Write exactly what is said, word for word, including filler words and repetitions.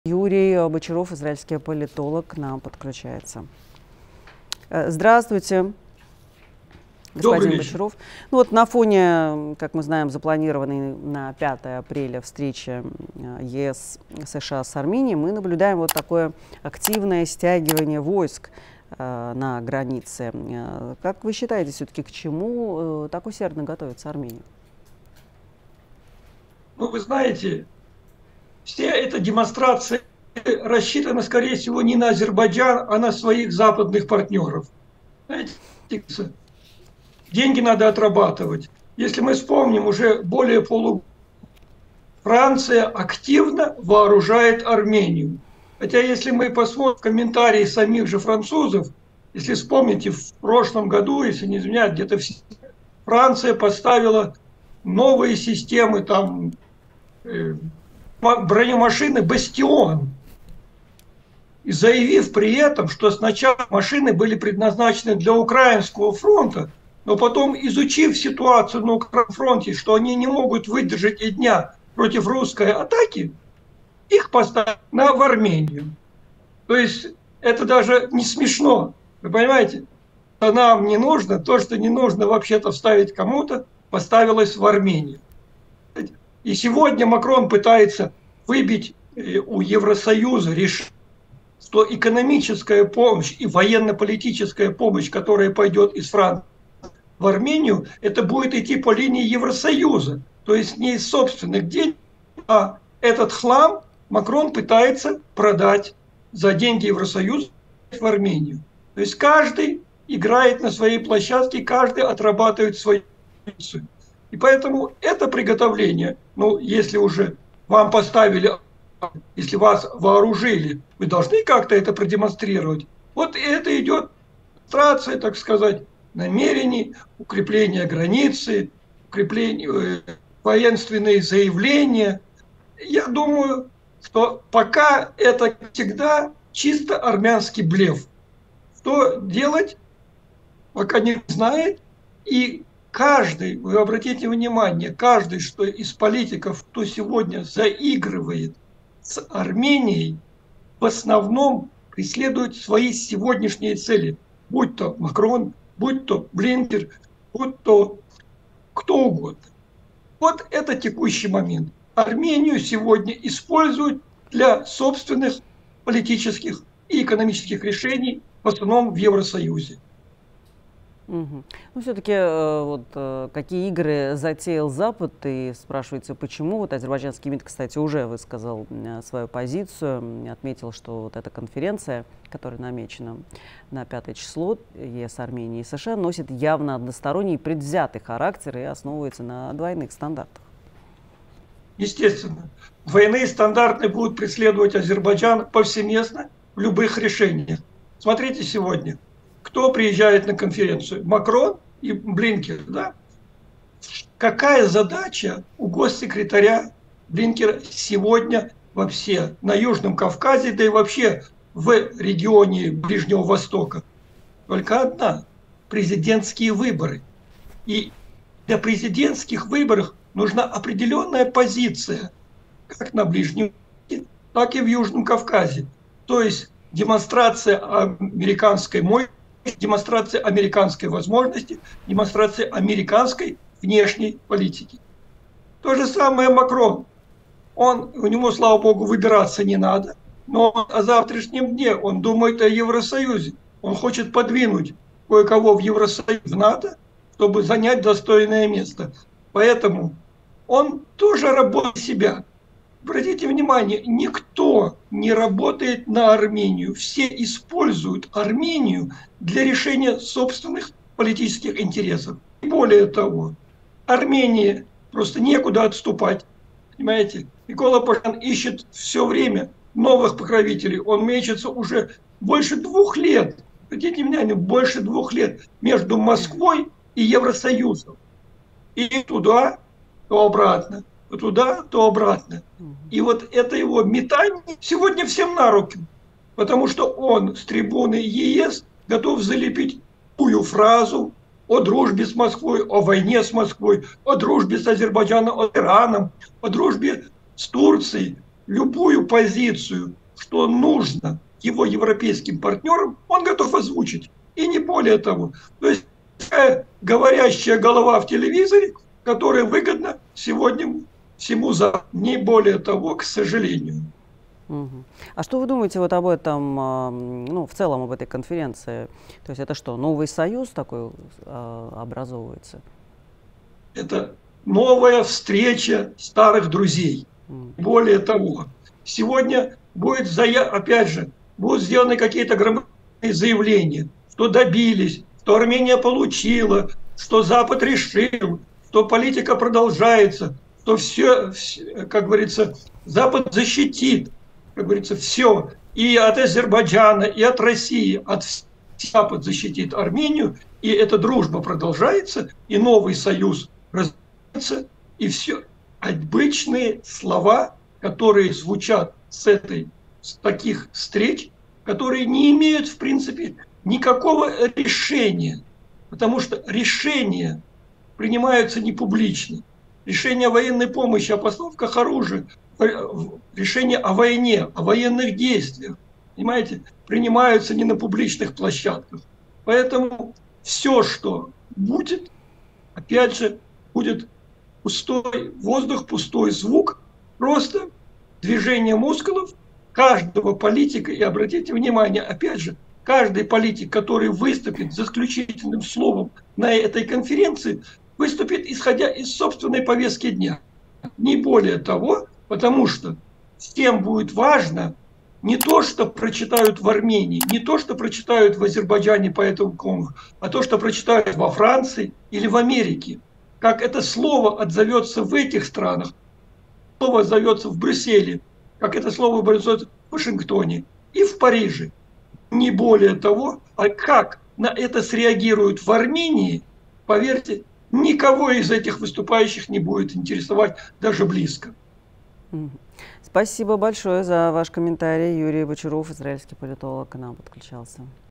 Юрий Бочаров, израильский политолог, к нам подключается. Здравствуйте, господин Бочаров. Ну вот на фоне, как мы знаем, запланированной на пятое апреля встречи ЕС США с Арменией, мы наблюдаем вот такое активное стягивание войск э, на границе. Как вы считаете, все-таки к чему э, так усердно готовится Армения? Ну, вы знаете, вся эта демонстрация рассчитана, скорее всего, не на Азербайджан, а на своих западных партнеров. Знаете, деньги надо отрабатывать. Если мы вспомним, уже более полугода Франция активно вооружает Армению. Хотя, если мы посмотрим комментарии самих же французов, если вспомните, в прошлом году, если не изменяюсь, где-то Франция поставила новые системы, там, э, бронемашины «Бастион», и заявив при этом, что сначала машины были предназначены для Украинского фронта, но потом, изучив ситуацию на Украинском фронте, что они не могут выдержать и дня против русской атаки, их поставили на в Армению. То есть это даже не смешно, вы понимаете? Что нам не нужно, то, что не нужно вообще-то вставить кому-то, поставилось в Армению. И сегодня Макрон пытается выбить у Евросоюза решение, что экономическая помощь и военно-политическая помощь, которая пойдет из Франции в Армению, это будет идти по линии Евросоюза. То есть не из собственных денег, а этот хлам Макрон пытается продать за деньги Евросоюза в Армению. То есть каждый играет на своей площадке, каждый отрабатывает свою позицию. И поэтому это приготовление, ну, если уже вам поставили, если вас вооружили, вы должны как-то это продемонстрировать. Вот это идет демонстрация, так сказать, намерений, укрепление границы, укрепление, воинственные заявления. Я думаю, что пока это всегда чисто армянский блеф. Что делать, пока не знает. И каждый, вы обратите внимание, каждый, что из политиков, кто сегодня заигрывает с Арменией, в основном преследует свои сегодняшние цели. Будь то Макрон, будь то Блинкен, будь то кто угодно. Вот это текущий момент. Армению сегодня используют для собственных политических и экономических решений, в основном в Евросоюзе. Угу. Ну, все-таки э, вот, э, какие игры затеял Запад, и спрашивается, почему. Вот азербайджанский МИД, кстати, уже высказал э, свою позицию, отметил, что вот эта конференция, которая намечена на пятое число ЕС, Армении и США, носит явно односторонний предвзятый характер и основывается на двойных стандартах. Естественно, двойные стандарты будут преследовать Азербайджан повсеместно в любых решениях. Смотрите сегодня. Кто приезжает на конференцию? Макрон и Блинкен, да? Какая задача у госсекретаря Блинкена сегодня вообще на Южном Кавказе, да и вообще в регионе Ближнего Востока? Только одна – президентские выборы. И для президентских выборов нужна определенная позиция, как на Ближнем Востоке, так и в Южном Кавказе. То есть демонстрация американской мощи, демонстрация американской возможности, демонстрация американской внешней политики. То же самое Макрон. Он, у него, слава богу, выбираться не надо, но о завтрашнем дне он думает о Евросоюзе. Он хочет подвинуть кое-кого в Евросоюз, в НАТО, чтобы занять достойное место. Поэтому он тоже работает на себя. Обратите внимание, никто не работает на Армению. Все используют Армению для решения собственных политических интересов. И более того, Армении просто некуда отступать. Понимаете? Никола Пашинян ищет все время новых покровителей. Он мечется уже больше двух лет. Обратите внимание, больше двух лет между Москвой и Евросоюзом. И туда, то обратно. То туда, то обратно. И вот это его метание сегодня всем на руки. Потому что он с трибуны ЕС готов залепить ту фразу о дружбе с Москвой, о войне с Москвой, о дружбе с Азербайджаном, о Ираном, о дружбе с Турцией. любую позицию, что нужно его европейским партнерам, он готов озвучить. И не более того. То есть э, говорящая голова в телевизоре, которая выгодна сегодня всему за, не более того, к сожалению. Угу. А что вы думаете вот об этом, ну, в целом об этой конференции? То есть это что, новый союз такой образовывается? Это новая встреча старых друзей. Mm. Более того, сегодня будет, опять же, будут сделаны какие-то громадные заявления, что добились, что Армения получила, что Запад решил, что политика продолжается, что все, как говорится, Запад защитит, как говорится, все. И от Азербайджана, и от России, от Запад защитит Армению, и эта дружба продолжается, и новый союз развивается, и все. Обычные слова, которые звучат с этой, с таких встреч, которые не имеют, в принципе, никакого решения, потому что решения принимаются не публично. Решения о военной помощи, о поставках оружия, решения о войне, о военных действиях, понимаете, принимаются не на публичных площадках. Поэтому все, что будет, опять же, будет пустой воздух, пустой звук, просто движение мускулов каждого политика. И обратите внимание, опять же, каждый политик, который выступит с заключительным словом на этой конференции, выступит исходя из собственной повестки дня. Не более того, потому что всем будет важно не то, что прочитают в Армении, не то, что прочитают в Азербайджане по этому Конго, а то, что прочитают во Франции или в Америке. Как это слово отзовется в этих странах, слово отзовется в Брюсселе, как это слово отзовется в Вашингтоне и в Париже. Не более того, а как на это среагируют в Армении, поверьте, никого из этих выступающих не будет интересовать даже близко. Спасибо большое за ваш комментарий. Юрий Бочаров, израильский политолог, к нам подключался.